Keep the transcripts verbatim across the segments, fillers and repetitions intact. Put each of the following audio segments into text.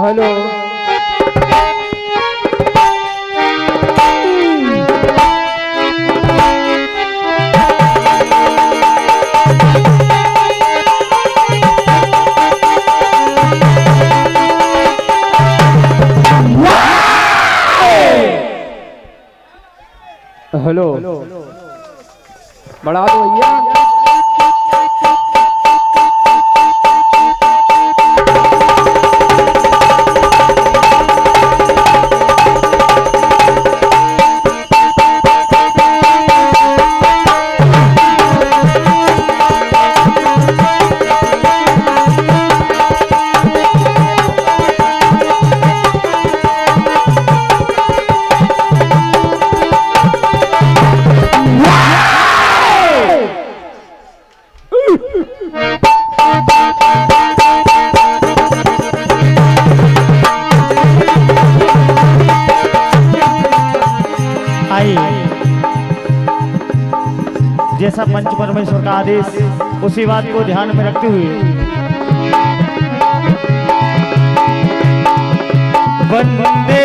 Hello hello बढ़ा दो भैया। जैसा पंच परमेश्वर का आदेश उसी बात को ध्यान में रखते हुए वंदे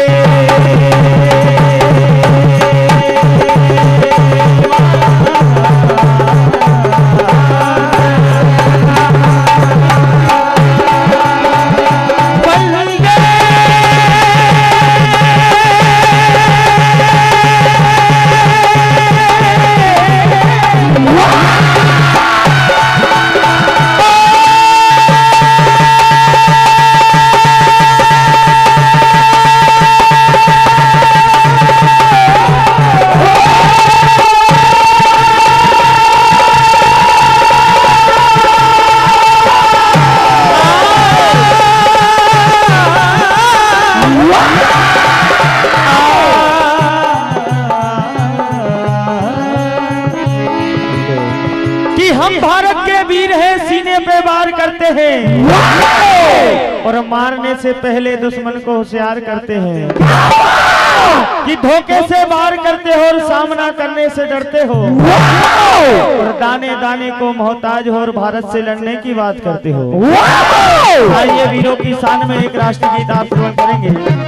हम भारत के वीर हैं, सीने पे वार करते हैं और मारने से पहले दुश्मन को होशियार करते हैं कि धोखे से वार करते हो और सामना करने से डरते हो और दाने दाने को मोहताज हो और भारत से लड़ने की बात करते हो। आइए वीरों की शान में एक राष्ट्रगीत आप श्रवण करेंगे।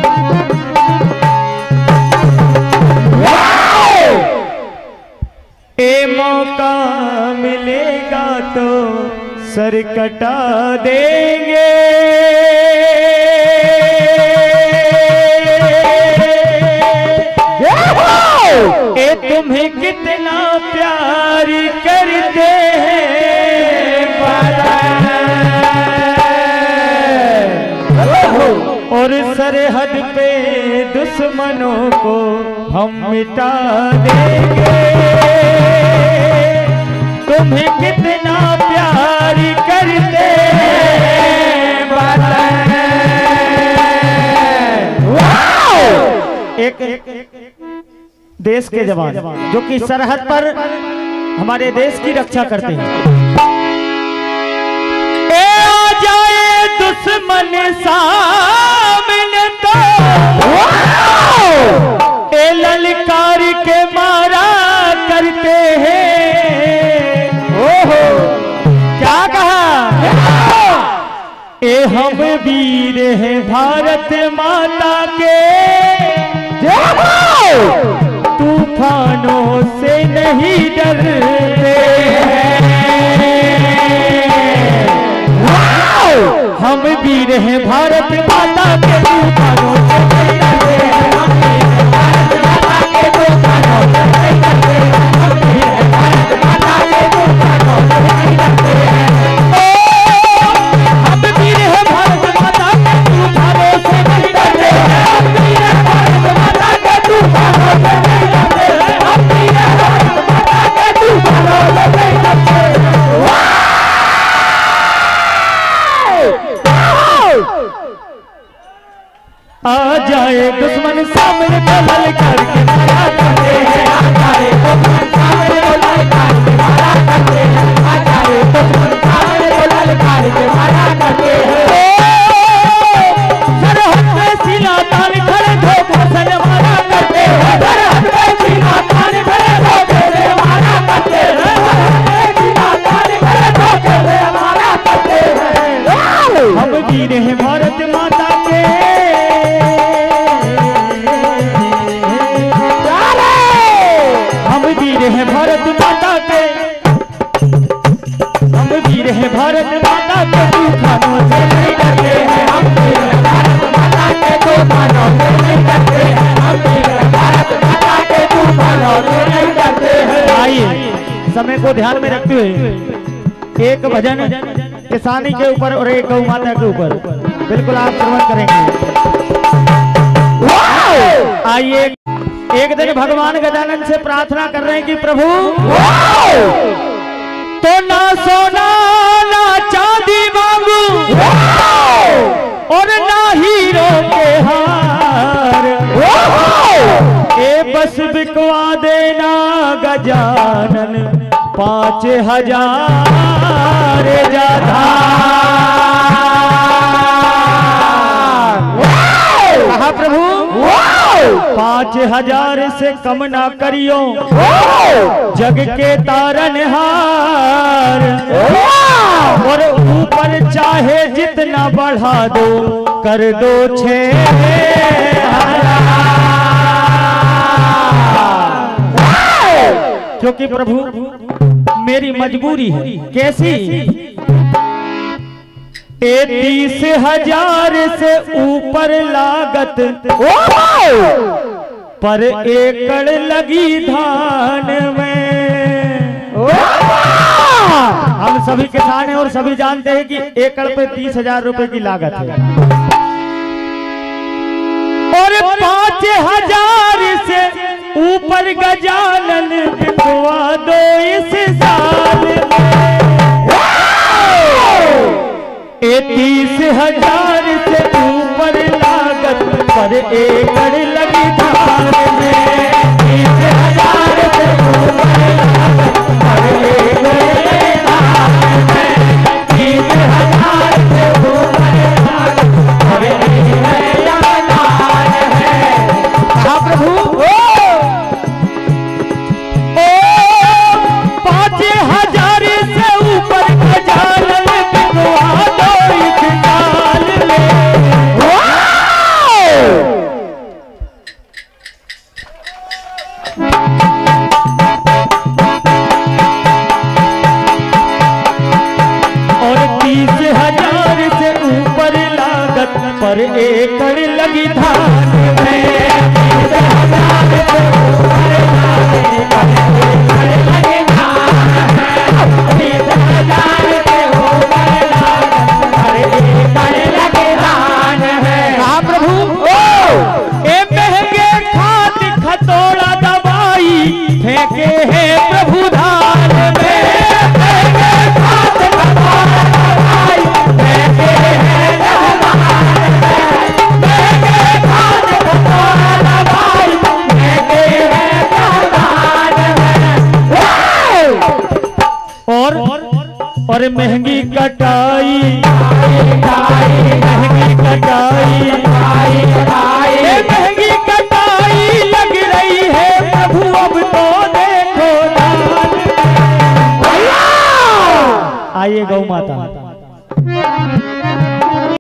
ए मौका मिलेगा तो सर कटा देंगे, ए तुम्हें कितना प्यार करते हैं और सरहद पे दुश्मनों को हम मिटा देंगे, तुम्हें कितना प्यार करते एक, एक, एक देश के जवान जो कि सरहद पर हमारे देश की रक्षा करते हैं। ए आ जाए दुश्मन सामने तो ए ललकार के मारा करते हैं। ओहो क्या कहा, ए हम वीर हैं भारत माता के, तूफानों से नहीं डरते हम वीर हैं भारत माता के, तूफानों से नहीं डरते आ जाए दुश्मन सामने तो ललकार के मारा करते हैं, आ जाए दुश्मन सामने तो ललकार के मारा करते हैं, आ जाए दुश्मन सामने तो ललकार के मारा करते हैं। सरहद पे सीना तान खड़े धोखे से मारा करते हैं, सरहद पे सीना तान खड़े धोखे से मारा करते हैं, सरहद पे सीना तान खड़े धोखे से मारा करते हैं। हम वीर हैं भारत माता के, को ध्यान में रखते हुए एक भजन किसानी के ऊपर और एक गौ माता के ऊपर बिल्कुल आप श्रवण करेंगे। आइए, एक दिन भगवान गजानन से प्रार्थना कर रहे हैं कि प्रभु तो ना सोना ना चांदी मांगू और ना हीरो के हार, ए बस बिकवा देना गजानन पाँच हजार ज्यादा। कहा प्रभु पाँच हजार से कम ना करियो जग के तारनहार, और ऊपर चाहे जितना बढ़ा दो कर दो छह हजार, क्योंकि प्रभु मेरी मजबूरी है। कैसी? तीस हजार से ऊपर लागत पर एकड़ लगी धान में। हम सभी किसान हैं और सभी जानते हैं कि एकड़ पे तीस हजार रुपए की लागत है, और पांच हजार से ऊपर गजानन बिकवा दो इस साल में। तीस हजार से ऊपर लागत पर एकड़ लगी धान में। तीस हजार से ऊपर लागत पर एकड़ लगी धान में। तीस हजार से ऊपर लागत पर एकड़ लगी धान है। हाँ प्रभु, ओ पाँच हजार से ऊपर गजानन बिकवा दो पर एकड़ लगी धान में। हाँ प्रभु, ए महंगे खाद खतोड़ा दवाई फेंके है प्रभु धान में। और महंगी कटाई महंगी कटाई महंगी कटाई लग रही है प्रभु, अब तो देखो दान। आइए गौ माता,